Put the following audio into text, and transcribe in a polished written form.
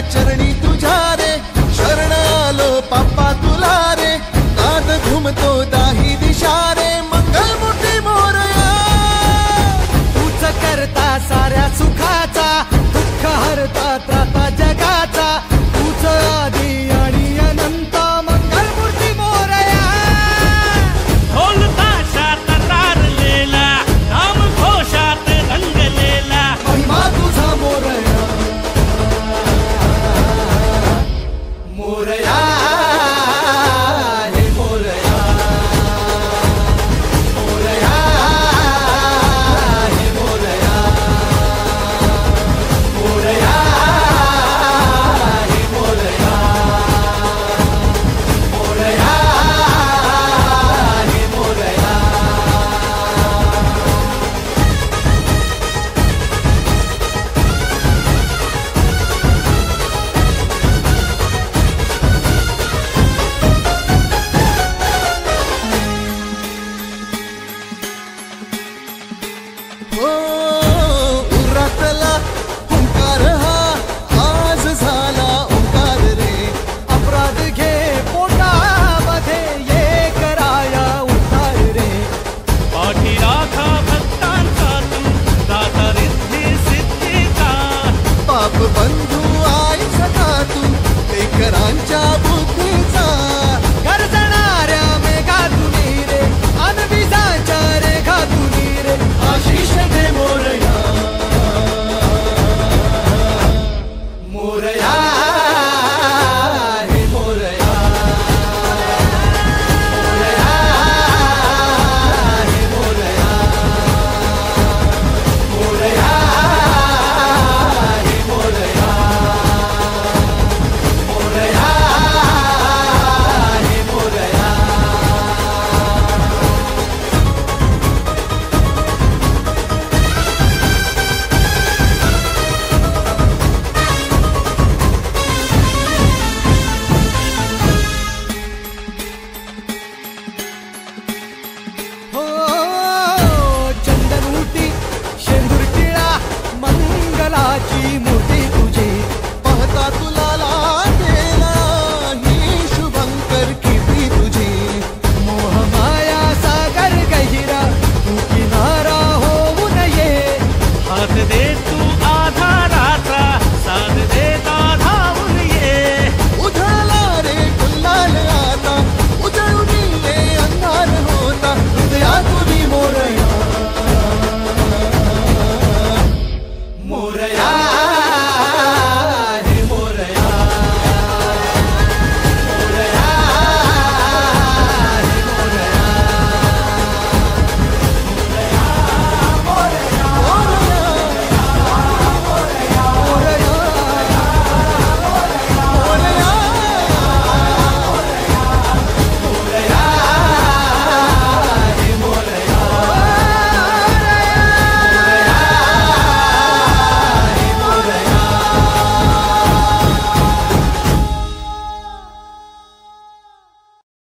चरणी तुझ्या रे शरण आलो बाप्पा तुला रे नाद घुमतो दाही दिशा रे मंगलमूर्ती मोरया तूच करता साऱ्या सुखाचा दुःख हरता त्राता जगाचा तूच आदी आणि अनंत मंगलमूर्ती मोरया ढोल ताशात तारलेला नाम घोषात रंगलेला महिमा तुझा मोरया मोरया हे मोरया मोरया हे मोरया मोरया हे मोरया मोरया हे मोरया हो उरातला ओंकार हा आज झाला ओंकार रे अपराध घे पोटामध्ये ये कराया उद्धार रे पाठी राखा भक्तांचा तू दाता रिद्धी सिद्धीचा पाप बंधू आई सखा तू लेकरांच्या बुद्धीचा गरजणाऱ्या मेघा तुनी रे अनविजाच्या रेखा तुनी रे आशिष दे मोरया मोरया हे मोरया मोरया हे मोरया मोरया हे मोरया मोरया हे मोरया हो चंदनूटी शेंदूर टिळा मंगलाची मूर्ती तुझी पाहता तुला